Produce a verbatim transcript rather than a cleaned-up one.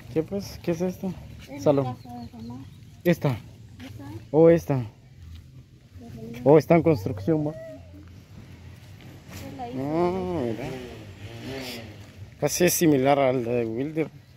¿Qué pues? ¿Qué es esto? Es la Salón. casa de mamá. ¿Esta? ¿Esa? ¿O esta? De Reina. ¿O está en construcción, va? Es la hija de Ah, mira. Casi es similar al de Wilder.